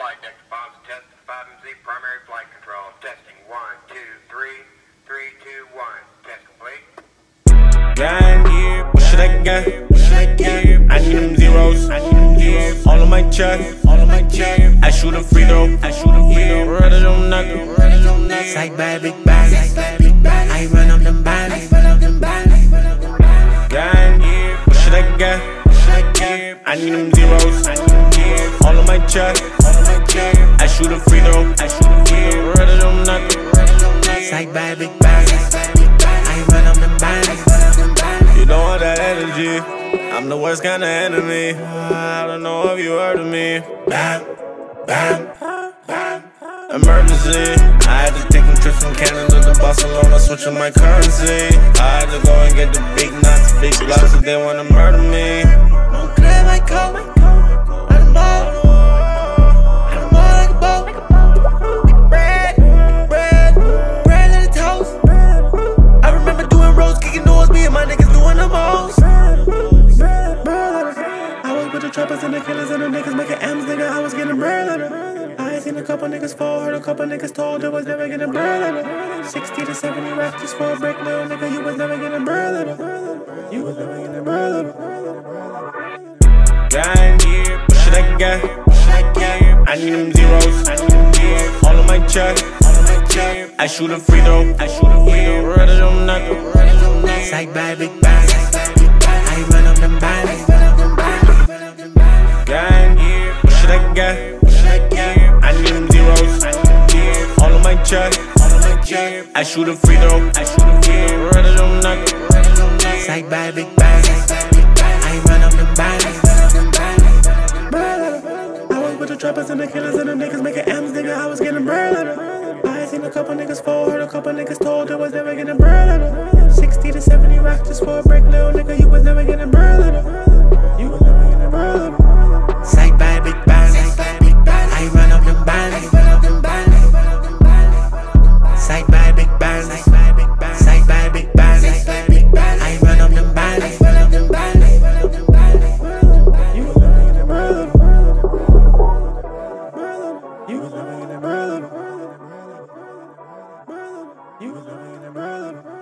flight deck to bombs and test 5MC primary flight control. Testing 1, 2, 3, 3, 2, 1. Test complete. Gang, what should I get? I need them zeros. All on my check. I shoot a free throw. Ready on nothing. Psych bad, big bag. I run up them bands. Gang, what should I get? I need them zeros. All on my check. I shoot a free throw. Ready on nothing. Psych bad, big bag. I run up them bands. You don't want that energy. I'm the worst kind of enemy. I don't know if you heard of me. Bam, bam, bam. Emergency. I had to take them trips from Canada to Barcelona, switching my currency. I had to go and get the big knots, big blocks if they wanna murder me. Don't clear my coat. I don't know. I don't know like a boat. Bread on the toast. I remember doing roads, kicking doors, me and my niggas doing the most. I was with the trappers and the killers and the niggas making M's, nigga. I was getting bread. I seen a couple niggas fall, heard a couple niggas told they was never getting bread. 60 to 70 racks just for a break, little nigga. You was never getting bread. You was never getting bread. Gang, what should I get? I need them zeros. All on my check. I shoot a free throw. Ready on nothing. Psych bad, big bag. I run up them bands. Gang, what should I get? I need them zeros. All on my check. I shoot a free throw. Ready on nothing. Psych bad, big bag. I run up them bands. I was with the trappers and the killers and the niggas making M's, nigga. I was getting bread. I seen a couple niggas fall, heard a couple niggas told they was never getting bread. 60 to 70 racks just for a break, little nigga. You was never getting bread. You was never getting bread. Psych bad, big bag. I run up them bands. Psych bad, big bands. Psych bad, big bands. I run up them bands. You was never getting bread. You was never getting bread. You was never getting bread.